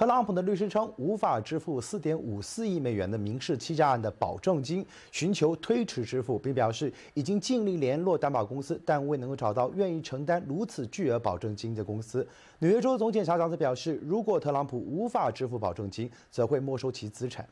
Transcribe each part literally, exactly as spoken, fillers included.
特朗普的律师称，无法支付四点五四亿美元的民事欺诈案的保证金，寻求推迟支付，并表示已经尽力联络担保公司，但未能够找到愿意承担如此巨额保证金的公司。纽约州总检察长则表示，如果特朗普无法支付保证金，则会没收其资产。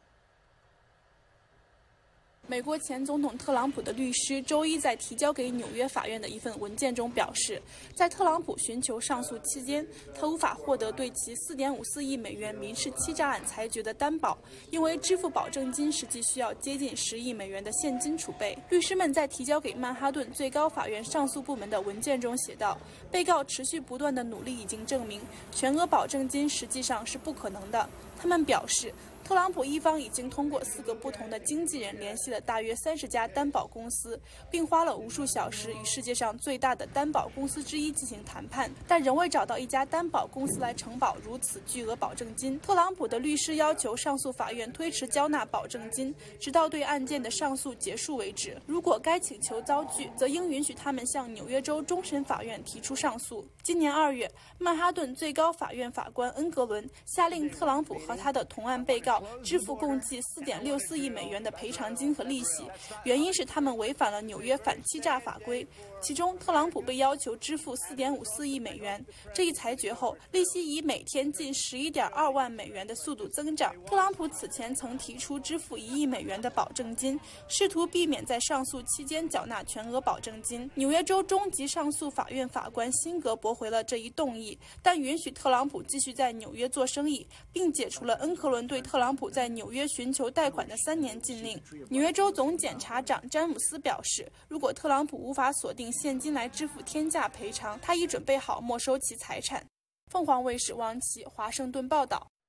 美国前总统特朗普的律师周一在提交给纽约法院的一份文件中表示，在特朗普寻求上诉期间，他无法获得对其四点五四亿美元民事欺诈案裁决的担保，因为支付保证金实际需要接近十亿美元的现金储备。律师们在提交给曼哈顿最高法院上诉部门的文件中写道，被告持续不断的努力已经证明，全额保证金实际上是不可能的。他们表示， 特朗普一方已经通过四个不同的经纪人联系了大约三十家担保公司，并花了无数小时与世界上最大的担保公司之一进行谈判，但仍未找到一家担保公司来承保如此巨额保证金。特朗普的律师要求上诉法院推迟交纳保证金，直到对案件的上诉结束为止。如果该请求遭拒，则应允许他们向纽约州终审法院提出上诉。今年二月，曼哈顿最高法院法官恩格伦下令特朗普和他的同案被告 支付共计四点六四亿美元的赔偿金和利息，原因是他们违反了纽约反欺诈法规。其中，特朗普被要求支付四点五四亿美元。这一裁决后，利息以每天近十一点二万美元的速度增长。特朗普此前曾提出支付一亿美元的保证金，试图避免在上诉期间缴纳全额保证金。纽约州中级上诉法院法官辛格驳回了这一动议，但允许特朗普继续在纽约做生意，并解除了恩格伦对特朗普在 纽约寻求贷款的三年禁令。纽约州总检察长詹姆斯表示，如果特朗普无法锁定现金来支付天价赔偿，他已准备好没收其财产。凤凰卫视王琦华盛顿报道。